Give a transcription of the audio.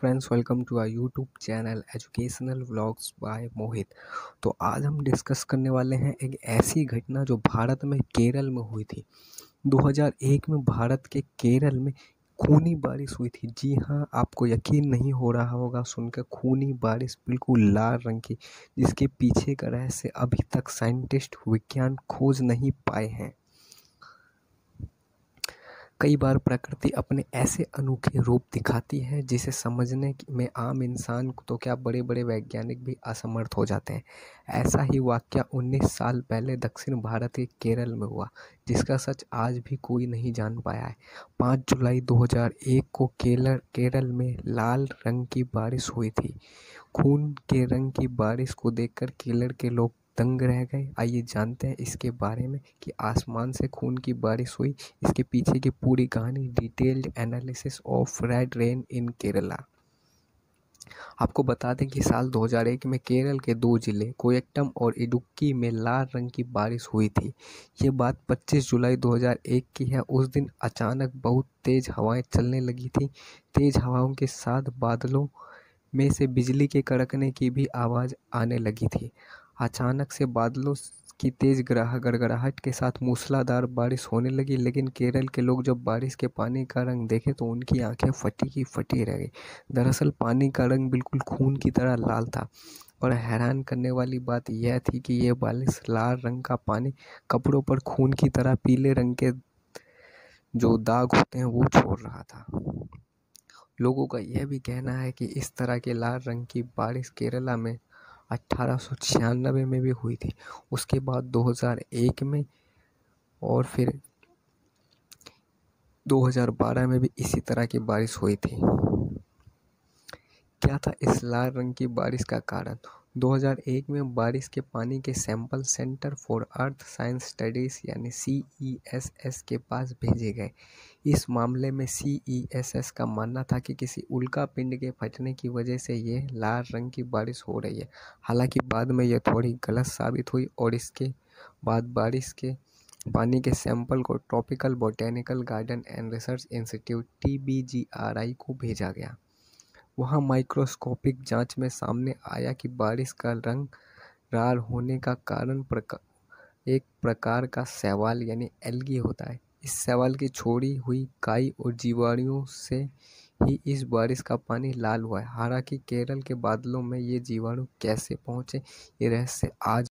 Friends, welcome to our YouTube channel educational vlogs by Mohit. तो आज हम डिस्कस करने वाले हैं एक ऐसी घटना जो भारत में केरल में हुई थी। 2001 में भारत के केरल में खूनी बारिश हुई थी। जी हाँ, आपको यकीन नहीं हो रहा होगा सुनकर, खूनी बारिश बिल्कुल लाल रंग की, जिसके पीछे का रहस्य अभी तक साइंटिस्ट विज्ञान खोज नहीं पाए हैं। कई बार प्रकृति अपने ऐसे अनोखे रूप दिखाती है जिसे समझने में आम इंसान तो क्या, बड़े बड़े वैज्ञानिक भी असमर्थ हो जाते हैं। ऐसा ही वाकया 19 साल पहले दक्षिण भारत के केरल में हुआ, जिसका सच आज भी कोई नहीं जान पाया है। 5 जुलाई 2001 को केरल में लाल रंग की बारिश हुई थी। खून के रंग की बारिश को देखकर केरल के लोग दंग रह गए। आइए जानते हैं इसके बारे में कि आसमान से खून की बारिश हुई, इसके पीछे की पूरी कहानी। Detailed analysis of red rain in Kerala. आपको बता दें कि साल 2001 में केरल के दो जिले कोयट्टम और इडुक्की में लाल रंग की बारिश हुई थी। ये बात 25 जुलाई 2001 की है। उस दिन अचानक बहुत तेज हवाएं चलने लगी थी। तेज हवाओं के साथ बादलों में से बिजली के कड़कने की भी आवाज़ आने लगी थी। अचानक से बादलों की तेज गड़गड़ाहट के साथ मूसलाधार बारिश होने लगी, लेकिन केरल के लोग जब बारिश के पानी का रंग देखे तो उनकी आंखें फटी की फटी रह गई। दरअसल पानी का रंग बिल्कुल खून की तरह लाल था, और हैरान करने वाली बात यह थी कि यह बारिश लाल रंग का पानी कपड़ों पर खून की तरह पीले रंग के जो दाग होते हैं वो छोड़ रहा था। लोगों का यह भी कहना है कि इस तरह के लाल रंग की बारिश केरला में 1896 में भी हुई थी। उसके बाद 2001 में और फिर 2012 में भी इसी तरह की बारिश हुई थी। क्या था इस लाल रंग की बारिश का कारण? 2001 में बारिश के पानी के sample Centre for Earth Science Studies यानी CESS के पास भेजे गए। इस मामले में CESS का मानना था कि किसी उल्का पिंड के फटने की वजह से ये लाल रंग की बारिश हो रही है। हालांकि बाद में यह थोड़ी गलत साबित हुई और इसके बाद बारिश के पानी के सैंपल को Tropical Botanical Garden and Research Institute TBGRI को भेजा गया। वहाँ माइक्रोस्कोपिक जांच में सामने आया कि बारिश का रंग लाल होने का कारण एक प्रकार का शैवाल यानी एल्गी होता है। इस शैवाल की छोड़ी हुई काई और जीवाणुओं से ही इस बारिश का पानी लाल हुआ है। हालांकि केरल के बादलों में ये जीवाणु कैसे पहुँचे, ये रहस्य आज